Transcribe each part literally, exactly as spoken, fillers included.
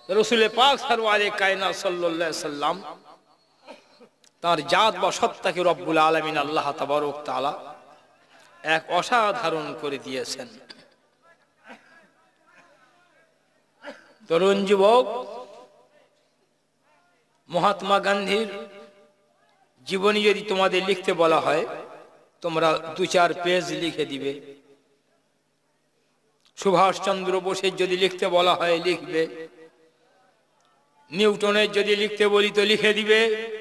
রসুল পাক সরওয়ারে কায়নাত সাল্লাল্লাহু আলাইহি সাল্লাম তার জাত বা সত্তাকে রব্বুল আলামিন আল্লাহ তাবারক তাআলা এক অসাধারণ করে দিয়েছেন। তরুণ যুবক, মহাত্মা গান্ধীর জীবনী যদি তোমাদের লিখতে বলা হয়, তোমরা দু চার পেজ লিখে দিবে। সুভাষচন্দ্র বোসের যদি লিখতে বলা হয় লিখবে। নিউটনের যদি লিখতে বলি তো লিখে দিবে।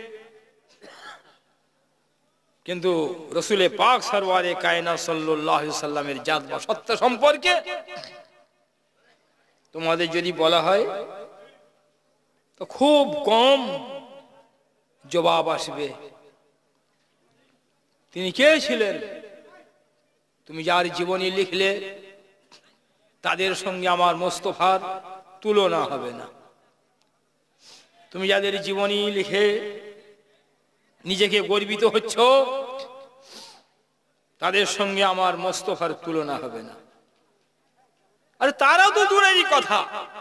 কিন্তু রসুল পাক সরওয়ারে কায়নাত সাল্লাল্লাহু আলাইহি সাল্লামের জাত বা সত্তা সম্পর্কে তোমাদের যদি বলা হয় তো খুব কম জবাব আসবে। তিনি কে ছিলেন? তুমি যার জীবনী লিখলে তাদের সঙ্গে আমার মোস্তফার তুলনা হবে না। তুমি যাদের জীবনী লিখে নিজেকে গর্বিত হচ্ছ, তাদের সঙ্গে আমার মোস্তফার তুলনা হবে না। আরে তারা তো দূরেরই কথা,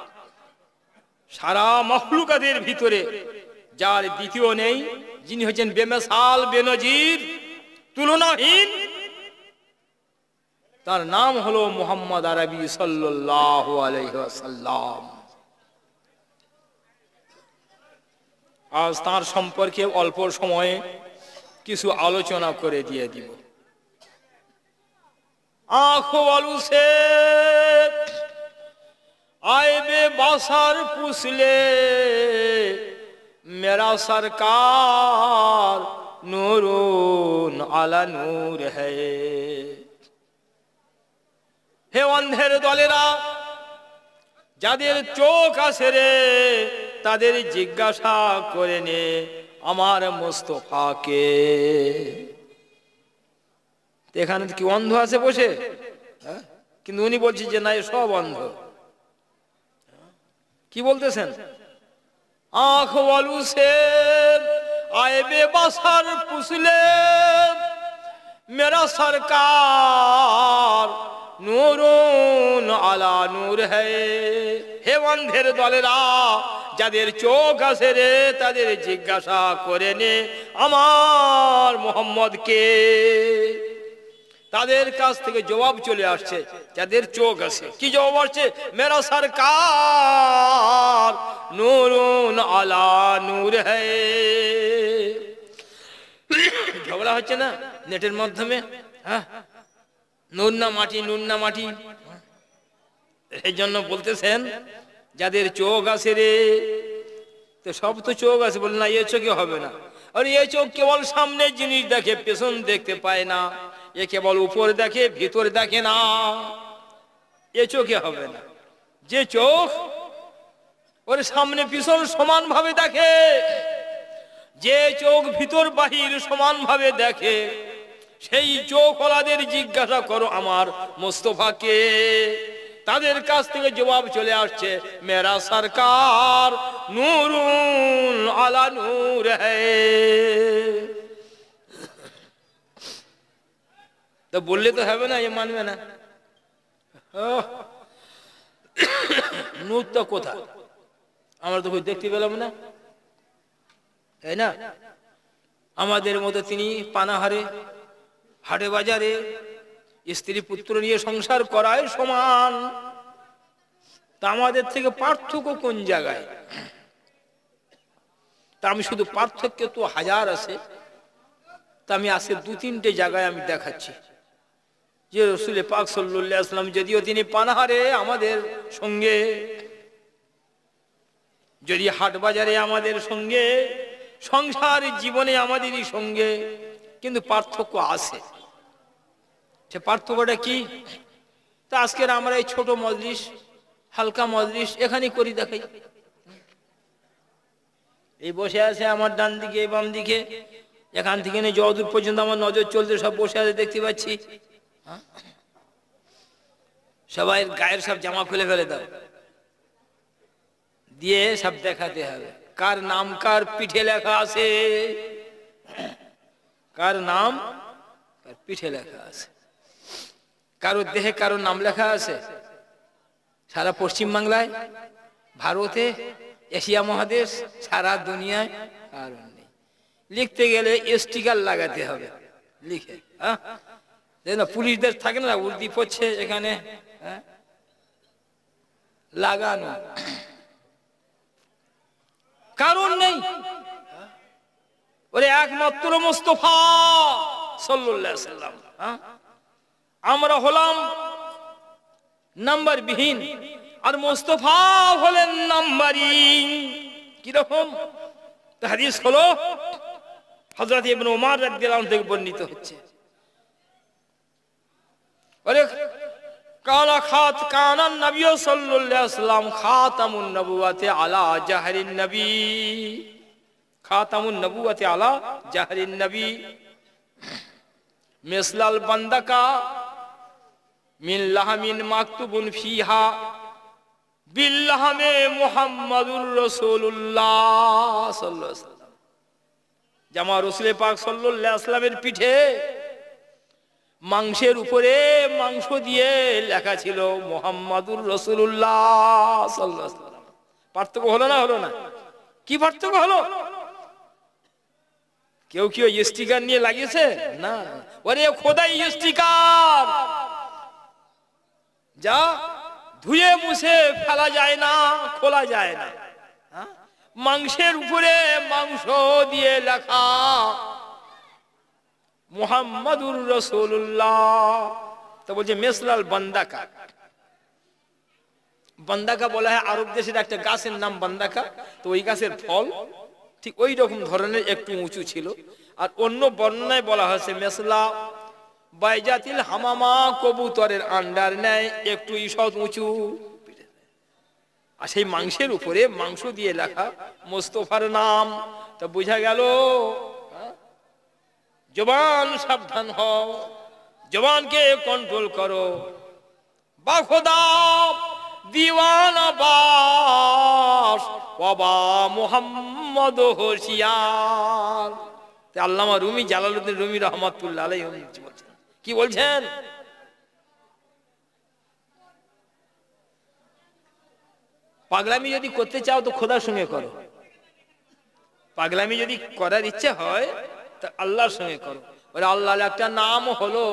সারা মখলুকাতের ভিতরে যার দ্বিতীয় নেই, যিনি হচ্ছেন বেমিসাল বেনজির তুলনাহীন, তার নাম হলো মুহাম্মদ আরবি সাল্লাল্লাহু আলাইহি ওয়াসাল্লাম। আজ তার সম্পর্কে অল্প সময়ে কিছু আলোচনা করে দিয়ে দিব। आँखों वालू से आए बे बासार पूछ ले, मेरा सरकार नूरून आला नूर है। हे अंधेर दलेरा যাদের চোখ আছে রে, তাদের জিজ্ঞাসা করে নে আমার মুস্তাফাকে। এখানে কি অন্ধ আছে বসে? কিন্তু উনি বলছেন যে না, সব অন্ধ। কি বলতেছেন? আঁখ ওয়ালু সে আয়ে বেবাসার পুছলে, মেরা সরকার নূরুন আলা নূর হ্যায়। হে অন্ধের দলেরা, যাদের চোখ আছে রে, তাদের জিজ্ঞাসা করে নে আমার মুহাম্মদকে। তাদের কাছ থেকে জবাব চলে আসছে, যাদের চোখ আছে। কি জবাব আসছে? মেরা সরকার নূরুন আলা নূর হ্যায়। ঝগড়া হচ্ছে না নেটের মাধ্যমে, হ্যাঁ, নূর না মাটি, নূর না মাটি। এই জন্য বলতেছেন যাদের চোখ আছে রে, তো সব তো চোখ আছে, বলে না এ চোখে হবে না। আর এই চোখ কেবল সামনের জিনিস দেখে, পেছন দেখতে পায় না। এ কেবল উপর দেখে, ভিতর দেখে না। এ চোখে হবে না। যে চোখ ওর সামনে পিছন সমান ভাবে দেখে, যে চোখ ভিতর বাহির সমান ভাবে দেখে, সেই চোখ ওলাদের জিজ্ঞাসা করো আমার মুস্তাফাকে। তাদের কাছ থেকে জবাব চলে আসছে, মেরা সরকার নূরুন আলা নূর হ্যায়। তো বললে তো হবে না, এ মানবে না। নূরটা কোথায়? আমরা তো দেখতে পেলাম না, তাই না? আমাদের মতো তিনি পানাহারে, হাটে বাজারে স্ত্রী পুত্র নিয়ে সংসার করায় সমান। তা আমাদের থেকে পার্থক্য কোন জায়গায়? তা আমি শুধু পার্থক্য তো হাজার আছে, তা আমি আজকে দু তিনটে জায়গায় আমি দেখাচ্ছি যে রসুল পাক সাল্লাল্লাহু আলাইহি ওয়াসাল্লাম যদিও তিনি পানাহারে আমাদের সঙ্গে, যদি হাট বাজারে আমাদের সঙ্গে, সংসার জীবনে আমাদেরই সঙ্গে, কিন্তু পার্থক্য আছে। সে পার্থক্যটা কি? তা আজকের আমরা এই ছোট মজলিস, হালকা মজলিস এখানে করি দেখাই। এই বসে আছে আমার ডান দিকে, বাম দিকে, এখান থেকে নিয়ে যতদূর পর্যন্ত আমার নজর চলতে সব বসে আছে দেখতে পাচ্ছি। সবাই গায়ের সব জামা খুলে ফেলে দাও, দিয়ে সব দেখাতে হবে কার নাম কার পিঠে লেখা আছে, কার নাম কার পিঠে লেখা আছে। কারো দেহে কারো নাম লেখা আছে? সারা পশ্চিম বাংলায় ভারতে, এশিয়া মহাদেশ, সারা দুনিয়ায় কারণ নেই। লিখতে গেলে স্টিকার লাগাতে হবে লিখে, হ্যাঁ না পুলিশদের থাকে না উর্দি পড়ছে এখানে, হ্যাঁ লাগানো, কারণ নেই। ওরে একমাত্র মুস্তাফা সাল্লাল্লাহু আলাইহি সাল্লাম, আমরা হলাম নাম্বার বিহীন আর মুস্তাফা হলেন নাম্বারিং। কিরকম হাদিস হলো হযরত ইবনে উমর রাদিয়াল্লাহু আনহু থেকে বর্ণিত হচ্ছে, ওরে কালা খাত কানান নবী সাল্লাল্লাহু আলাইহি ওয়াসাল্লাম খাতামুন নবুওয়াতি আলা জাহরিন নবী, খাতামুন নবুওয়াতি আলা জাহরিন নবী মিসলাল বান্দাকা মিন লাহমিন মাকতুবুন ফিহা বিল্লাহমে মুহাম্মাদুর রাসূলুল্লাহ সাল্লাল্লাহু আলাইহি ওয়াসাল্লাম। জামা রাসূল পাক সাল্লাল্লাহু আলাইহি ওয়াসাল্লামের পিঠে মাংসের উপরে মাংস দিয়ে লেখা ছিল মুহাম্মাদুর রাসূলুল্লাহ সাল্লাল্লাহু আলাইহি ওয়াসাল্লাম। পার্থক্য হলো না হলো না? কি পার্থক্য হলো? কেউ কি ওই স্টিকার নিয়ে লাগিয়েছে? না, ওরে খোদাই স্টিকার, যা ধুয়ে মুছে ফেলা যায় না, খোলা যায় না। মাংসের উপরে মাংস দিয়ে লেখা মুহাম্মাদুর রাসূলুল্লাহ। তো বলছে মিসলাল বান্দাকা, বান্দাকা বলা হয় আরব দেশের একটা গাছের নাম বান্দাকা। তো ওই গাছের ফল ঠিক ওই রকম ধরনের একটু উঁচু ছিল। আর অন্য বর্ণনায় বলা হয়েছে মেসলা বাইজাতিল হামামা, কবুতরের আন্ডার নেয় একটু ঈষৎ উঁচু। আর সেই মাংসের উপরে মাংস দিয়ে লেখা মুস্তাফার নাম। তা বোঝা গেল জবান সাবধান হও, জবানকে কন্ট্রোল করো। বা খোদা দিওয়ানা বাস বাবা মুহাম্মদ হোশিয়ার। আল্লামা রুমি জালালউদ্দিন রুমি রহমাতুল্লাহ আলাইহি বলছেন, কি বলছেন? পাগলামি যদি করতে চাও তো খোদার সঙ্গে করো, পাগলামি যদি করার ইচ্ছে হয় তা আল্লাহর সঙ্গে করো। ওরে আল্লাহর একটা নাম হলো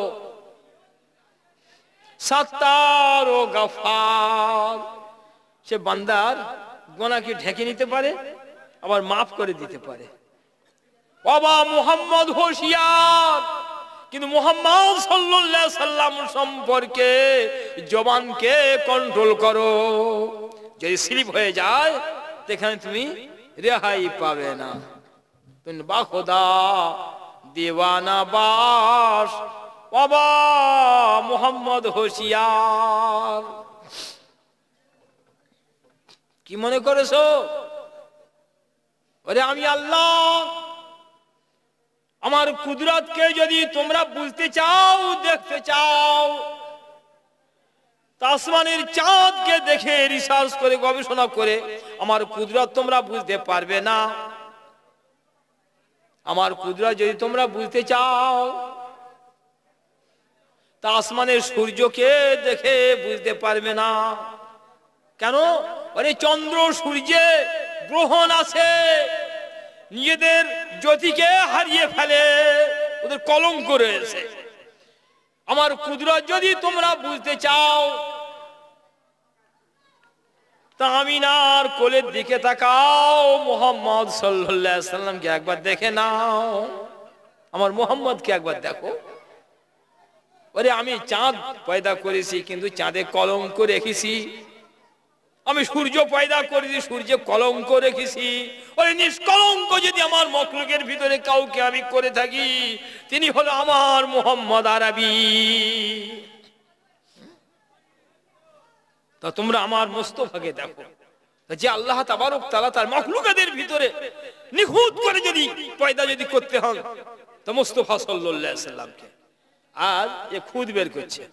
সাত্তার ও গাফার। সে বান্দার গুনাহকে ঢেকে নিতে পারে, আবার মাফ করে দিতে পারে। বাবা মুহাম্মদ হোশিয়ার, কিন্তু মুহাম্মদ সাল্লাল্লাহু আলাইহি সাল্লাম সম্পর্কে জবানকে কন্ট্রোল করো। যদি স্লিপ হয়ে যায় সেখানে তুমি রেহাই পাবে না। তুমি বা খোদা দিওয়ানা বাস বাবা মুহাম্মদ হোশিয়ার। কি মনে করেছো? ওরে আমি আল্লাহ, আমার কুদরতকে যদি তোমরা বুঝতে চাও, দেখতে চাও, আসমানের চাঁদকে দেখে রিসার্চ করে গবেষণা করে আমার কুদরত তোমরা বুঝতে পারবে না। আমার কুদরত যদি তোমরা বুঝতে চাও তা আসমানের সূর্যকে দেখে বুঝতে পারবে না। কেন? আরে চন্দ্র সূর্যে গ্রহণ আছে, নিজেদের জ্যোতিকে হারিয়ে ফেলে, ওদের কলঙ্ক রয়েছে। আমার কুদরত যদি তোমরা বুঝতে চাও তা আমিনার কোলের দিকে তাকাও, মুহাম্মদ সাল্লাল্লাহু আলাইহি সাল্লামকে একবার দেখে নাও, আমার মুহাম্মদকে একবার দেখো। ওরে আমি চাঁদ পয়দা করেছি কিন্তু চাঁদে কলঙ্ক রেখেছি, আমি সূর্য পয়দা করেছি সূর্যে কলঙ্ক রেখেছি। ওই নিষ্কলঙ্ক যদি আমার মখলুকের ভিতরে কাউকে আমি করে থাকি, তিনি হলো আমার মুহাম্মদ আরবি। তা তোমরা আমার মুস্তাফাকে দেখো, যে আল্লাহ তাবারক তাআলা তার মখলুকাতের ভিতরে নিখুঁত করে যদি পয়দা যদি করতে হন তো মুস্তাফা সাল্লাল্লাহু আলাইহি সাল্লামকে। আর এ খুদ বের করছে,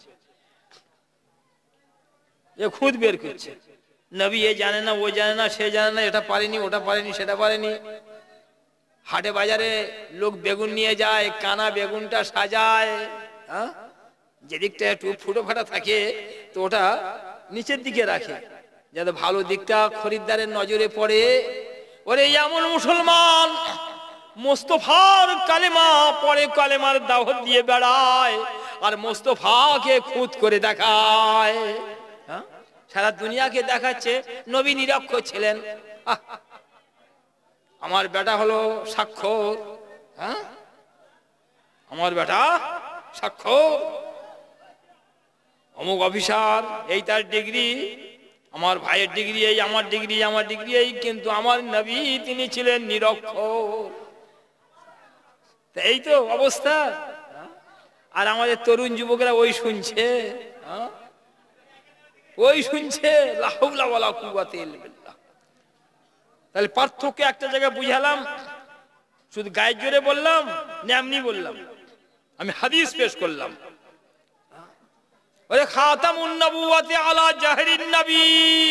এ খুদ বের করছে। নবী এ জানে না, ও জানে না, সে জানে না, এটা পারেনি, ওটা পারেনি, সেটা পারেনি। হাটে বাজারে লোক বেগুন নিয়ে যায়, কানা বেগুনটা সাজায়, যেদিকটা একটু ফুটো ফাটা থাকে তো ওটা নিচের দিকে রাখে, যাতে ভালো দিকটা খরিদ্দারের নজরে পড়ে। ওরে এমন মুসলমান মোস্তফার কালেমা পরে কালেমার দাওয়াত দিয়ে বেড়ায় আর মোস্তফাকে খুঁত করে দেখায়, হ্যাঁ সারা দুনিয়াকে দেখাচ্ছে নবী নিরক্ষর ছিলেন। আমার বেটা হলো স্বাক্ষর, হ্যাঁ আমার বেটা স্বাক্ষর, অমুক অফিসার, এই তার ডিগ্রি, আমার ভাইয়ের ডিগ্রি এই, আমার ডিগ্রি আমার ডিগ্রি এই, কিন্তু আমার নবী তিনি ছিলেন নিরক্ষর। এই তো অবস্থা। আর আমাদের তরুণ যুবকরা ওই শুনছে, ওই শুনছে লা হাওলা ওয়ালা কুওয়াতা ইল্লা বিল্লাহ। তাহলে পার্থক্য একটা জায়গায় বুঝালাম, শুধু গায়ের জোরে বললাম না এমনি বললাম, আমি হাদিস পেশ করলাম। ওরে খাতামুন নবুওয়াতি আলা জাহরিন নবী,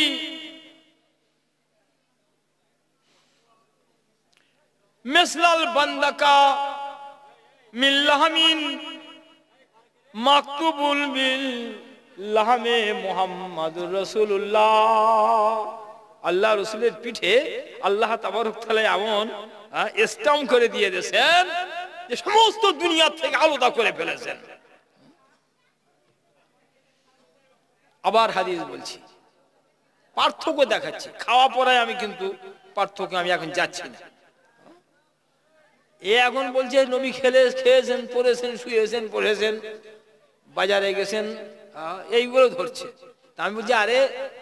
মিসলাল বান্দাকা মিন লাহমিন মাকতুবুল বিল লাহমে মুহাম্মাদুর রাসূলুল্লাহ। আল্লাহ রাসূলের পিঠে আল্লাহ তাবারক তাআলা এমন স্টাম্প করে দিয়ে দিয়েছেন যে সমস্ত দুনিয়া থেকে আলাদা করে ফেলেছেন। আবার হাদিস বলছি, পার্থক্য দেখাচ্ছি, খাওয়া পড়ায় আমি কিন্তু পার্থক্য আমি এখন যাচ্ছি না। এ এখন বলছে নবী খেলে খেয়েছেন পড়েছেন শুয়েছেন পড়েছেন বাজারে গেছেন, এইগুলো ধরছে। তা আমি বলছি আরে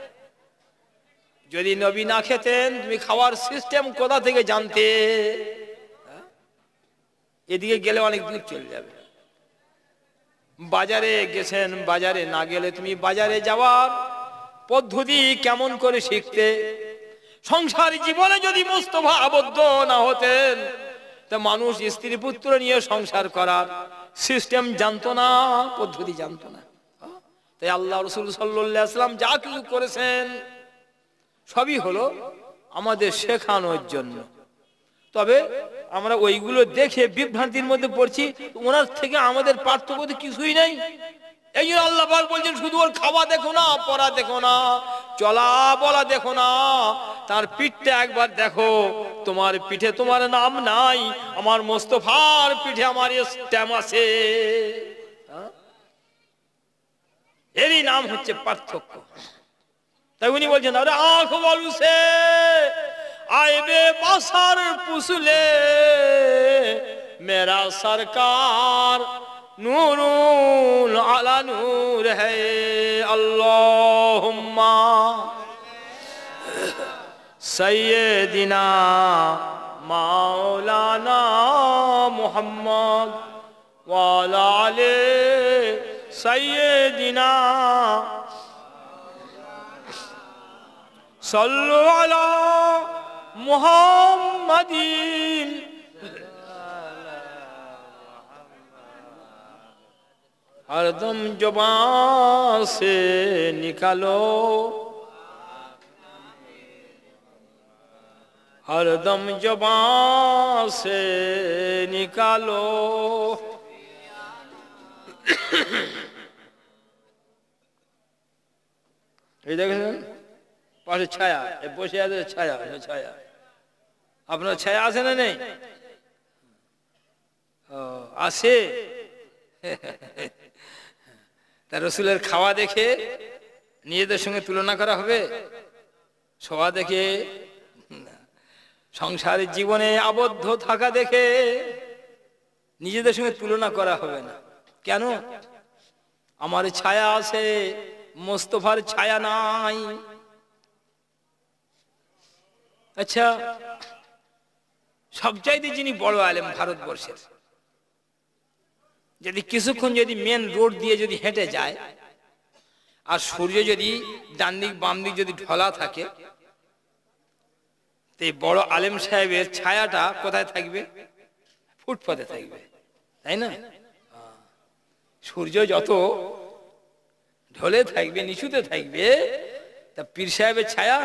যদি নবী না খেতেন তুমি খাওয়ার সিস্টেম কোথা থেকে জানতে? এদিকে গেলে অনেক দূর চলে যাবে। বাজারে গেছেন, বাজারে না গেলে তুমি বাজারে যাওয়ার পদ্ধতি কেমন করে শিখতে? সংসার জীবনে যদি মুস্তফা আবদ্ধ না হতেন তা মানুষ স্ত্রী পুত্র নিয়ে সংসার করার সিস্টেম জানতো না, পদ্ধতি জানতো না। তাই আল্লাহ রাসূল সাল্লাল্লাহু আলাইহি ওয়াসাল্লাম যা কিছু করেছেন সবই হলো আমাদের শেখানোর জন্য। তবে আমরা ওইগুলো দেখে বিভ্রান্তির মধ্যে পড়ছি, ওনার থেকে আমাদের পার্থক্য তো কিছুই নেই। এই জন্য আল্লাহ পাক বলছেন শুধু ওর খাওয়া দেখো না, পড়া দেখো না, চলা বলা দেখো না, তার পিঠটা একবার দেখো। তোমার পিঠে তোমার নাম নাই, আমার মোস্তফার পিঠে আমার স্ট্যাম্প আছে। এরই নাম হচ্ছে পার্থক্য। তাই উনি বলছেন আরে আঁখ বলুসে আইবে বাসার পুসলে মেরা সরকার নূরুল আলা নূর है अल्लाहुम्मा सय्यदिना मौलाना मुहम्मद वाला आले सय्यदिना सल्लु अला मुहम्मदीन। हरदम जुबान से निकालो, हरदम जुबान से निकालो। ये देखें পাশে ছায়া, বসে আছে ছায়া, ছায়া আপনার ছায়া আছে না নেই? আছে। তা রসুলের খাওয়া দেখে নিজেদের সঙ্গে তুলনা করা হবে? শোয়া দেখে, সংসারের জীবনে আবদ্ধ থাকা দেখে নিজেদের সঙ্গে তুলনা করা হবে না। কেন? আমার ছায়া আছে, মোস্তফার ছায়া নাই। আচ্ছা, সবচাইতে যিনি বড় আলেম ভারতবর্ষের, যদি কিছুক্ষণ যদি মেন রোড দিয়ে যদি হেঁটে যায় আর সূর্য যদি ডান দিক বাম দিক যদি ঢলা থাকে, তো এই বড় আলেম সাহেবের ছায়াটা কোথায় থাকবে? ফুটপাতে থাকবে, তাই না? সূর্য যত ঢলে থাকবে নিচুতে থাকবে, তা পীর সাহেবের ছায়া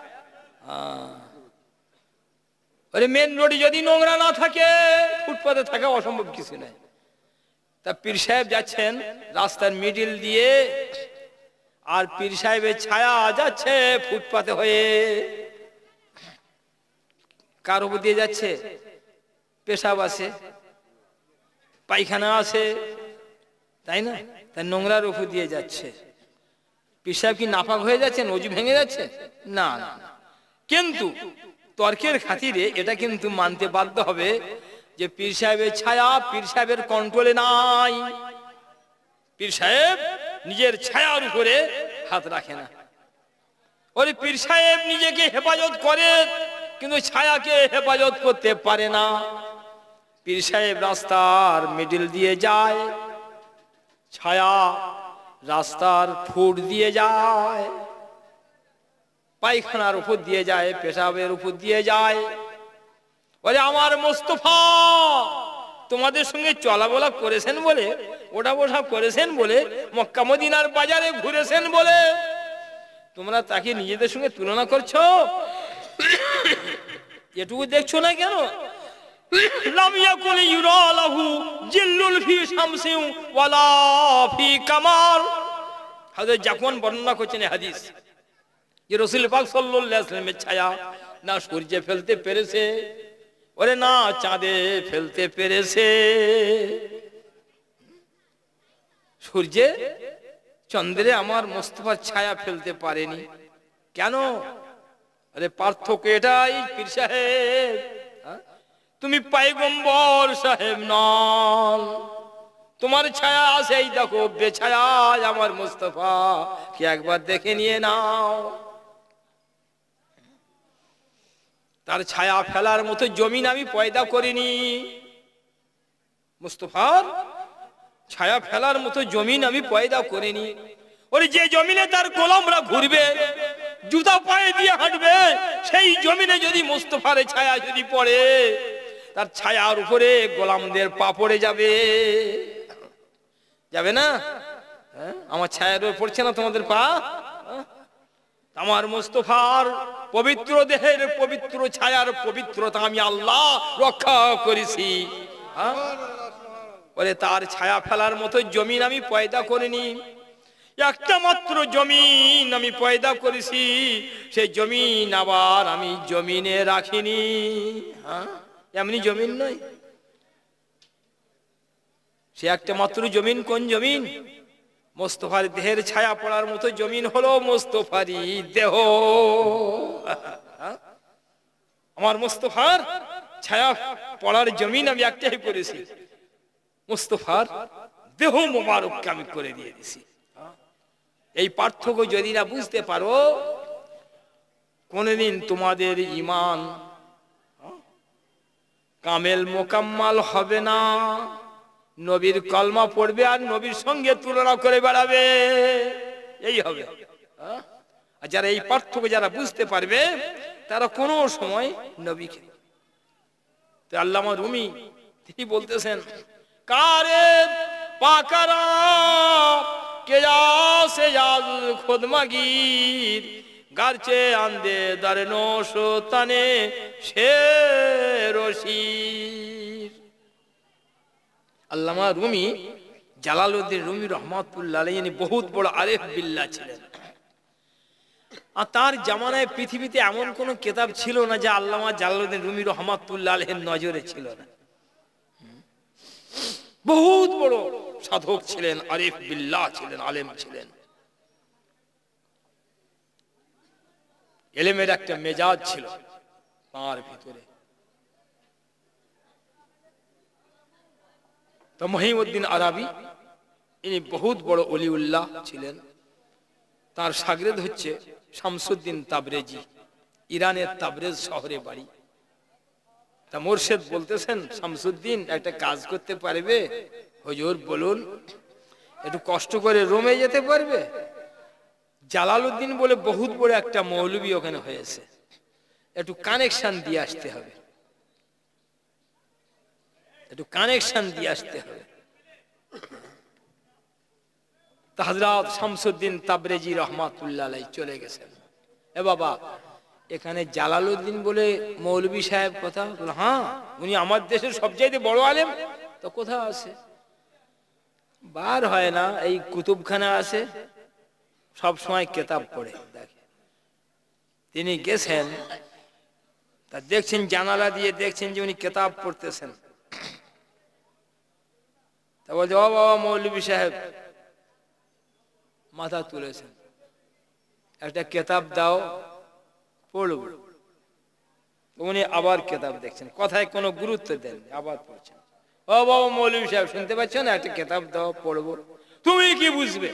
আরে মেন রোডে যদি নোংরা না থাকে ফুটপাতে থাকা অসম্ভব কিছু নাই। তা পীর সাহেব যাচ্ছেন রাস্তার মিডিল দিয়ে, আর পীর সাহেবের ছায়া যাচ্ছে ফুটপাতে হয়ে। কার উপর দিয়ে যাচ্ছে? পেশাব আছে, পায়খানা আছে, তাই না? তাই নোংরার উপর দিয়ে যাচ্ছে। পীর সাহেব কি নাপাক হয়ে যাচ্ছেন, অজু ভেঙে যাচ্ছে? না না। কিন্তু তর্কের খাতিরে এটা কিন্তু মানতে বাধ্য হবে যে পীর সাহেবের ছায়া পীর সাহেবের কন্ট্রোলে নাই। পীর সাহেব নিজের ছায়ার উপরে হাত রাখে না। ওই পীর সাহেব নিজেকে হেফাজত করে কিন্তু ছায়াকে হেফাজত করতে পারে না। পীর সাহেব রাস্তার মিডিল দিয়ে যায়, ছায়া রাস্তার ফুট দিয়ে যায়, পায়খানার উপর দিয়ে যায়, পেশাবের উপর দিয়ে যায়। বলে আমার মোস্তফা তোমাদের সঙ্গে চলাবলা করেছেন বলে, ওটা বসা করেছেন বলে, মক্কা মদিনার বাজারে ঘুরেছেন বলে তোমরা তাকে নিজেদের সঙ্গে তুলনা করছো? এটুকু দেখছো না কেন? লাম ইয়াকুল ইউরা লাহু জিল্লুল ফি শামসিন ওয়ালা ফি কামার। হযরত যখন বর্ণনা করছেন এই হাদিস যে রাসূল পাক সাল্লাল্লাহু আলাইহি ওয়াসাল্লামের ছায়া না সূর্যে ফেলতে পেরেছে, ওরে না চাঁদে ফেলতে পেরেছে। সূর্যে চন্দ্রে আমার মোস্তফার ছায়া ফেলতে পারেনি কেন? আরে পার্থক্য এটাই পীর সাহেব, তুমি পয়গম্বর সাহেব নন। তোমার ছায়া আছে, এই দেখো বেছায়া আমার মোস্তফা কি একবার দেখে নিয়ে নাও। তার ছায়া ফেলার মতো জমিন আমি পয়দা করিনি। মুস্তাফার ছায়া ফেলার মতো জমিন আমি পয়দা করিনি। ওরে যে জমিনে তার গোলামরা ঘুরবে, জুতা পায়ে দিয়ে হাঁটবে, সেই জমিনে যদি মুস্তাফার ছায়া যদি পড়ে, তার ছায়ার উপরে গোলামদের পা পড়ে যাবে, যাবে না? আমার ছায়ার উপর পড়ছে না তোমাদের পা? আমার মুস্তাফার পবিত্র দেহের পবিত্র ছায়ার পবিত্রতা আমি আল্লাহ রক্ষা করেছি। বলে তার ছায়া ফেলার মতো জমিন আমি পয়দা করিনি। একটা মাত্র জমিন আমি পয়দা করেছি, সেই জমিন আবার আমি জমিনে রাখিনি। হ্যাঁ, এমনি জমিন নয়, সে একটা মাত্র জমিন। কোন জমিন? মোস্তফার দেহের ছায়া পড়ার মতো জমিন হলো মোস্তফারই দেহ। আমার মোস্তফার ছায়া পড়ার জমিন আমি একটাই করেছি, মোস্তফার দেহ মোবারককে আমি করে দিয়ে দিছি। এই পার্থক্য যদি না বুঝতে পারো, কোনদিন তোমাদের ঈমান কামেল মোকাম্মাল হবে না। নবীর কলমা পড়বে আর নবীর সঙ্গে তুলনা করে বেড়াবে, এই হবে। আর যারা এই পার্থক্য যারা বুঝতে পারবে, তারা কোনো সময় নবীকে। তো আল্লামা রুমি তিনি বলতেছেন, কারে পাকারা কে যাসে যাজ খুদ মাগির গারচে আন্দে দারনো শোতানে শেরশির। আল্লামা রুমি জালালউদ্দিন রুমি রহমাতুল্লাহ আলাইহি বহুত বড় আরেফ বিল্লাহ ছিলেন। আর তার জামানায় পৃথিবীতে এমন কোন কিতাব ছিল না যে আল্লামা জালালউদ্দিন রুমি রহমাতুল্লাহ আলাইহির নজরে ছিল না। বহুত বড় সাধক ছিলেন, আরেফ বিল্লাহ ছিলেন, আলেম ছিলেন। ইলমের একটা মেজাজ ছিল তার ভিতরে। তো মহিউদ্দিন আরবি ইনি বহুত বড় ওলিউল্লাহ ছিলেন। তার শাগরেদ হচ্ছে শামসুদ্দিন তাবরেজি, ইরানের তাবরেজ শহরে বাড়ি। তা মুর্শিদ বলতেছেন, শামসুদ্দিন একটা কাজ করতে পারবে? হুজুর বলুন। একটু কষ্ট করে রোমে যেতে পারবে? জালালউদ্দিন বলে বহুত বড় একটা মৌলবী ওখানে হয়েছে, একটু কানেকশন দিয়ে আসতে হবে, একটু কানেকশন দিয়ে আসতে হবে। হযরত শামসুদ্দিন তাবরেজি রহমাতুল্লাহ আলাইহি চলে গেছেন। এ বাবা, এখানে জালালউদ্দিন বলে মৌলবী সাহেব কথা? হ্যাঁ, উনি আমার দেশের সবচেয়ে বড় আলেম। তো কোথাও আছে? বার হয় না, এই কুতুবখানা আছে, সব সময় কিতাব পড়ে দেখে। তিনি গেছেন, তা দেখছেন জানালা দিয়ে দেখছেন যে উনি কিতাব পড়তেছেন। তা বলছে, ও বাবা মৌলভী সাহেব, মাথা তুলেছেন, একটা কিতাব দাও পড়ব। উনি আবার কিতাব দেখছেন, কথায় কোনো গুরুত্ব দেন, আবার পড়ছেন। ও বাবা মৌলভী সাহেব, শুনতে পাচ্ছ না, একটা কিতাব দাও পড়বো। তুমি কি বুঝবে?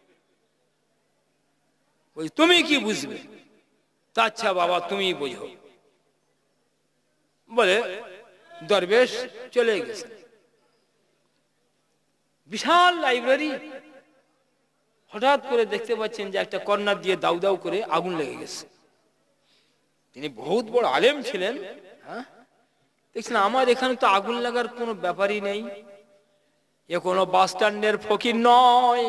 তুমি কি বুঝবে? তা আচ্ছা বাবা তুমি বোঝো বলে দরবেশ চলে গেছে। বিশাল লাইব্রেরি, হঠাৎ করে দেখতে পাচ্ছেন যে একটা কর্নার দিয়ে দাউ দাউ করে আগুন লেগে গেছে। তিনি বহুত বড় আলেম ছিলেন। হ্যাঁ, দেখছেন আমার এখানে তো আগুন লাগার কোনো ব্যাপারই নেই, এ কোনো বাস স্ট্যান্ডের ফকির নয়,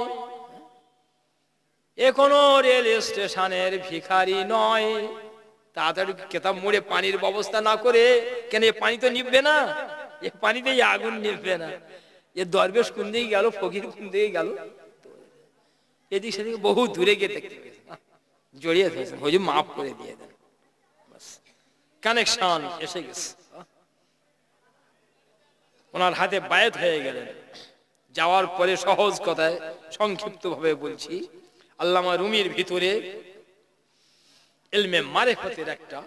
এ কোনো রেল স্টেশনের ভিখারি নয়। তাড়াতাড়ি কেতাব মুড়ে পানির ব্যবস্থা না করে, কেন এ পানি তো নিভবে না, এ পানিতে আগুন নিভবে না। এ দরবেশ কোন দিকে গেল, ফকির কোন দিকে গেল, এদিক সেদিকে বহু দূরে গিয়ে দেখতে পেয়েছেন, জড়িয়ে ফেলেছেন, হুজুর মাফ করে দিয়ে দেন, কানেকশন এসে গেছে। ওনার হাতে বায়াত হয়ে গেলেন। যাওয়ার পরে সহজ কথায় সংক্ষিপ্ত ভাবে বলছি, আল্লামা রুমির ভিতরে ইলমে মারিফতের একটা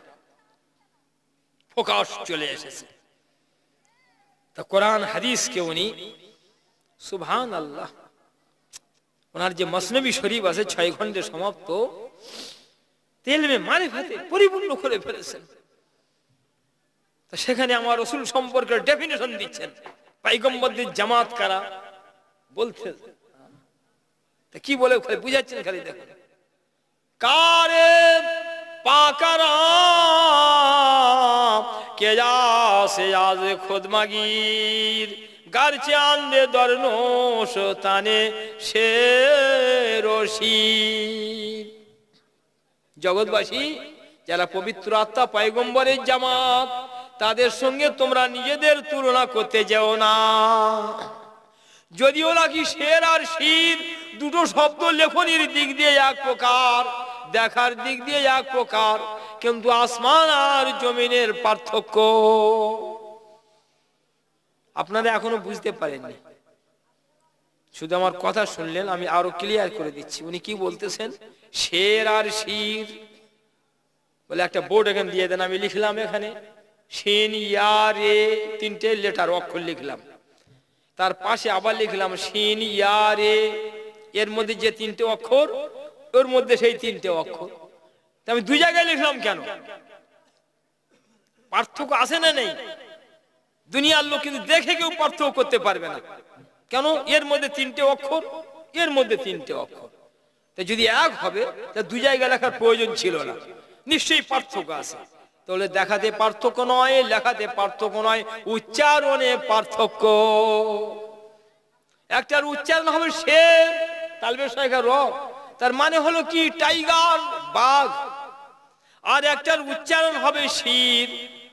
ফোকাস চলে এসেছে। তা কোরআন হাদিসকে উনি সুবহানাল্লাহ, ওনার যে মসনবী শরীফ আছে ছয় খণ্ডে সমাপ্ত, ইলমে মারিফতে পরিপূর্ণ করে ফেলেছেন। তা সেখানে আমার রাসূল সম্পর্কে ডেফিনিশন দিচ্ছেন, পয়গম্বরদের জামাত কারা বলছেন। তা কি বলে বুঝাচ্ছেন, খালি দেখুন, কারে পাকারা কে যা সে আজ খুদ মাগির গারচে আন্দে দরনোশ তানে সে রশিদ। জগৎবাসী যারা পবিত্র আত্মা পয়গম্বরের জামাত, তাদের সঙ্গে তোমরা নিজেদের তুলনা করতে যেও না। যদিও নাকি শের আর শির দুটো শব্দ লেখনির দিক দিয়ে এক প্রকার, দেখার দিক দিয়ে এক প্রকার, কিন্তু আসমান আর জমিনের পার্থক্য আপনারা এখনো বুঝতে পারেননি। শুধু আমার কথা শুনলেন, আমি আরো ক্লিয়ার করে দিচ্ছি। উনি কি বলতেছেন, শের আর শির বলে একটা বোর্ড এখানে দিয়ে দেন, আমি লিখলাম এখানে শিন ইয়া রে, তিনটে লেটার অক্ষর লিখলাম, তার পাশে আবার লিখলাম শিন ইয়া রে, এর মধ্যে যে তিনটে অক্ষর ওর মধ্যে সেই তিনটে অক্ষর। আমি দুই জায়গায় লিখলাম কেন? পার্থক্য আছে না নেই? দুনিয়ার লোক কিন্তু দেখে কেউ পার্থক্য করতে পারবে না, কেন? এর মধ্যে তিনটে অক্ষর, এর মধ্যে তিনটে অক্ষর। তাই যদি এক হবে তা দুই জায়গায় লেখার প্রয়োজন ছিল না, নিশ্চয়ই পার্থক্য আছে। তাহলে দেখাতে পার্থক্য নয়, লেখাতে পার্থক্য নয়, উচ্চারণে পার্থক্য। একটার উচ্চারণ হবে শের, তালবে সহায়িকা র, তার মানে হলো কি টাইগার, বাঘ। আর একটার উচ্চারণ হবে শির,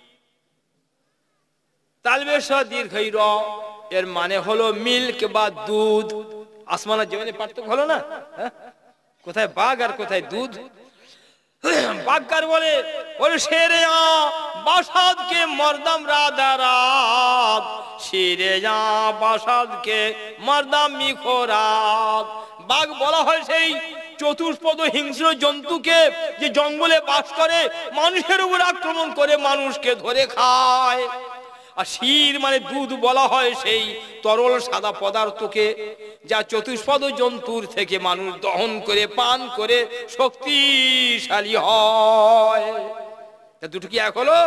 তালবে সহ দীর্ঘই র, এর মানে হলো মিল্ক বা দুধ। আসমান আর জমিনের পার্থক্য হলো না? কোথায় বাঘ আর কোথায় দুধ? বাগ্গার বলে ওরে শেরে আ বাসাদ কে মর্দাম রাদারাত, শেরে আ বাসাদ কে মর্দাম মিখরাত। বাঘ বলা হয় সেই চতুষ্পদ হিংস্র জন্তুকে যে জঙ্গলে বাস করে, মানুষের উপর আক্রমণ করে মানুষকে ধরে খায়। আর শির মানে দুধ বলা হয় সেই তরল সাদা পদার্থকে যা চতুষ্পদ জন্তুর থেকে মানুষ দহন করে পান করে শক্তিশালী হয়। তা দুটো কি এক হলো?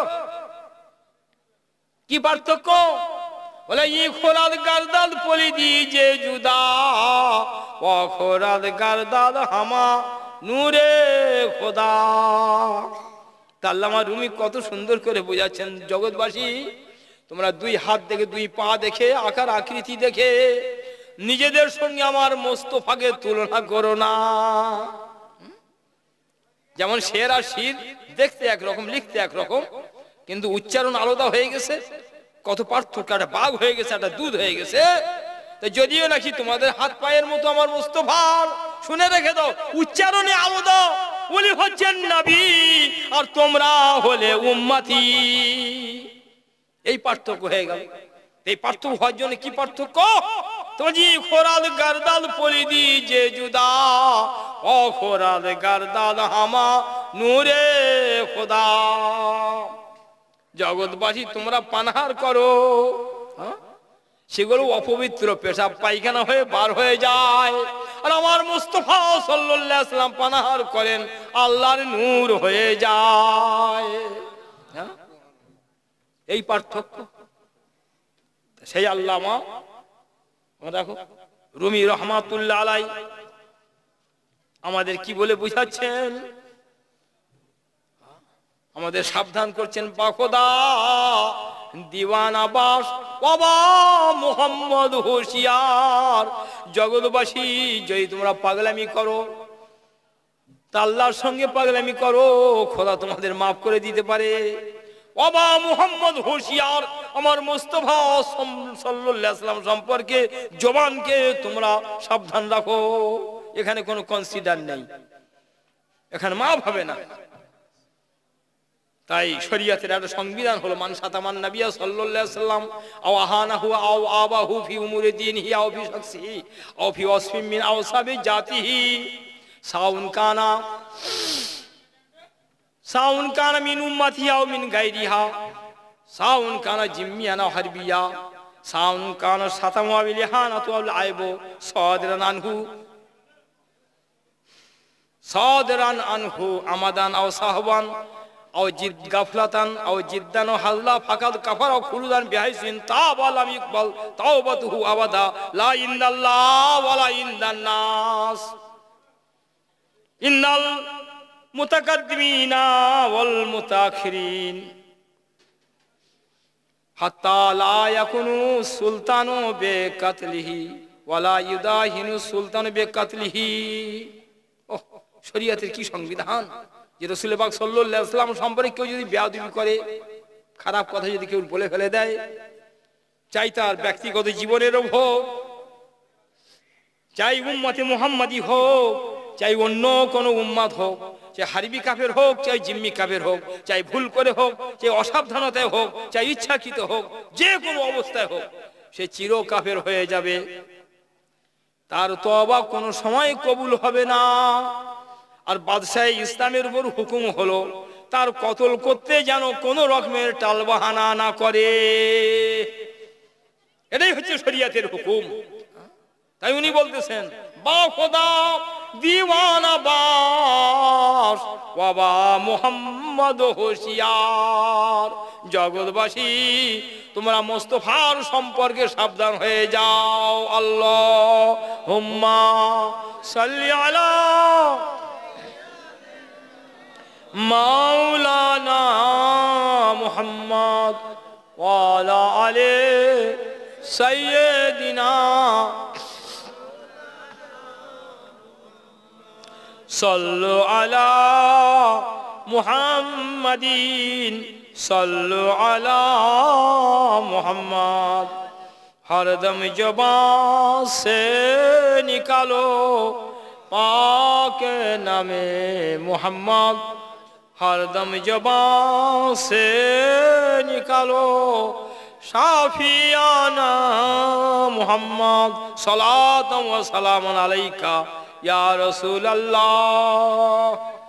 কি পার্থক্য? বলে ই খোরাদ গারদাদ পলি দি যে জুদা, ও খোরাদ গারদাদ হামা নূরে খোদা। তা আল্লামা রুমি কত সুন্দর করে বোঝাচ্ছেন, জগৎবাসী তোমরা দুই হাত দেখে, দুই পা দেখে, আকার আকৃতি দেখে নিজেদের সঙ্গে আমার মোস্তফাকে তুলনা করো না। যেমন শের আর শির দেখতে একরকম, লিখতে একরকম, কিন্তু উচ্চারণ আলাদা হয়ে গেছে। কত পার্থক্য! একটা বাঘ হয়ে গেছে, একটা দুধ হয়ে গেছে। যদিও নাকি তোমাদের হাত পায়ের মতো আমার মোস্তফার শুনে রেখে দাও, উচ্চারণে আলাদা। উনি হচ্ছেন নবী আর তোমরা হলে উম্মতি। এই পার্থক্য হয়ে গেল। এই পার্থক্য হওয়ার জন্য কি পার্থক্য? তোজি খোরাল গারদাল পরিদি যে জুদা, ও খোরাল গারদাল হামা নূরে খোদা। জগৎবাসী তোমরা পানাহার করো, সেগুলো অপবিত্র, পেশাব পায়খানা হয়ে বার হয়ে যায়। আর আমার মুস্তাফা সাল্লাল্লাহু আলাইহি ওয়াসাল্লাম পানাহার করেন, আল্লাহর নূর হয়ে যায়। এই পার্থক্য। সেই আল্লামা দেখো রুমি রহমাতুল্লাহ আলাই আমাদের কি বলে বুঝাচ্ছেন, আমাদের সাবধান করছেন। বাখোদা দিওয়ানা বাস বাবা মোহাম্মদ হুশিয়ার, জগৎবাসী যদি তোমরা পাগলামি করো, তা আল্লাহর সঙ্গে পাগলামি করো, খোদা তোমাদের মাফ করে দিতে পারে। বাবা মুহাম্মদ হুশিয়ার, আমার মুস্তাফা সাল্লাল্লাহু আলাইহি ওয়াসাল্লাম সম্পর্কে জবানকে তোমরা সাবধান রাখো। এখানে কোনো কনসিডার নেই, এখানে মাফ হবে না। তাই শরীয়তের একটা সংবিধান হলো মান সাতামান নবিয়া সাল্লাল্লাহু আলাইহি ওয়াসাল্লাম আও আহানাহু আও আবাহু ফি উমুরি দীনিহি আও ফি শাখসিহি আও ফি ওয়াসফিন মিন আওসাবি জাতিহি সাউন কানা সাউন কানা মিন উম্মতি আও মিন গায়রিহা সাউন কানা জিম্মিয়ান আও হারবিয়া সাউন কানা সাতামা বিলিহানাতু আল আইবু সাদরান আনহু সাদরান আনহু আমাদান আও সাহবান আও জিদ গাফলাতান আও জিদ্দান ও হাল্লা ফাকাদ কাফার ও খুলুদান বিহাইসিন তাওবালাম ইকবাল তাওবাতুহু আবাদা লা ইল্লাল্লাহ ওয়ালা ইল্লান নাস ইন্নাল মুতাকাদ্দিমিনা ওয়াল মুতাখিরিন হাত্তা লা ইয়াকুনু সুলতানু বিকাতলিহি ওয়ালা ইউদাহিনু সুলতানু বিকাতলিহি। ও শরীয়তের কি সংবিধান যে রাসূল পাক সাল্লাল্লাহু আলাইহি ওয়াসাল্লাম সম্পর্কে কেউ যদি বেয়াদবি করে, খারাপ কথা যদি কেউ বলে ফেলে দেয়, চাই তার ব্যক্তিগত জীবনের ভোগ, চাই উম্মতে মুহাম্মাদি হোক, চাই অন্য কোনো উম্মাদ হোক, চাই হারবি কাফের হোক, চাই জিম্মি কাফের হোক, চাই ভুল করে হোক, চাই অসাবধানতায় হোক, চাই ইচ্ছাকৃত হোক, যে কোনো অবস্থায় হোক, সে চির কাফের হয়ে যাবে। তার তওবা কোনো সময় কবুল হবে না। আর বাদশাহ ইসলামের উপর হুকুম হলো তার কতল করতে যেন কোন রকমের টালবাহানা না করে। এটাই হচ্ছে শরীয়তের হুকুম। তাই উনি বলতেছেন বা খোদা দিওয়ানা বাস বাবা মুহাম্মদ হুশিয়ার, জগৎবাসী তোমরা মুস্তাফার সম্পর্কে সাবধান হয়ে যাও। আল্লাহুম্মা সাল্লি আলা মাওলানা মুহাম্মদ ওয়া আলা আলি সাইয়্যিদিনা সাল্লু আলা মুহাম্মাদিন সাল্লু আলা মুহাম্মদ। हरदम ज़बान से निकालो पाक नामे मुहम्मद, हरदम ज़बान से निकालो शाफियाना मुहम्मद। सलातम व सलाम अलैका या रसूल अल्लाह।